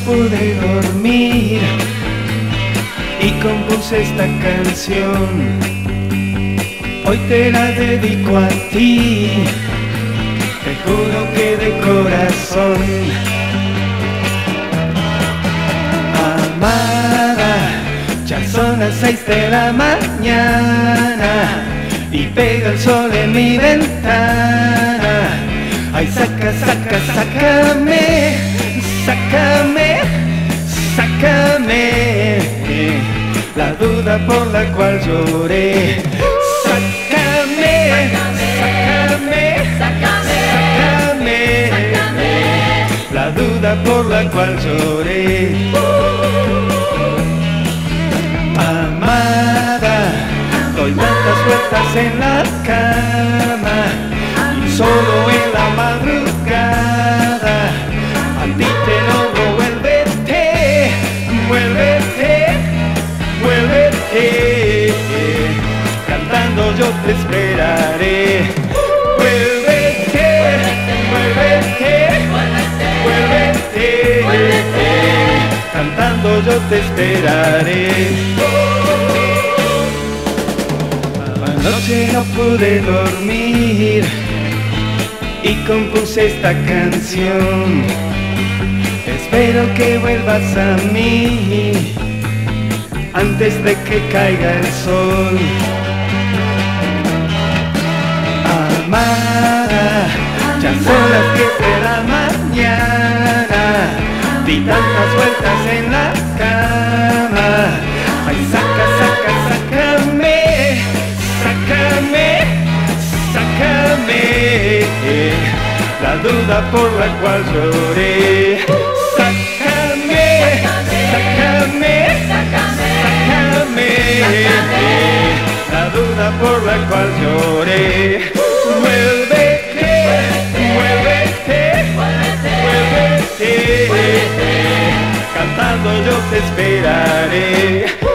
pude dormir y compuse esta canción. Hoy te la dedico a ti, te juro que de corazón. Amada, ya son las 6 de la mañana y pega el sol en mi ventana. Ay, saca, saca, sácame, sácame, sácame la duda por la cual lloré. Sácame, sácame, sácame la duda por la cual lloré. Amada, doy tantas vueltas en la cama y solo en la madrugada a ti te logro. Vuélvete, vuélvete, vuélvete, cantando yo te esperaré. Vuélvete, vuélvete, vuélvete, cantando yo te esperaré. Anoche no pude dormir y compuse esta canción. Espero que vuelvas a mí antes de que caiga el sol. Amada, ya son las 10 de la mañana, di tantas vueltas en la cama. Ay, saca, saca, sácame, sácame, sácame la duda por la cual lloré. Sácame, sácame, sácame la duda por la cual lloré. Vuélvete, vuélvete, vuélvete, cantando yo te esperaré.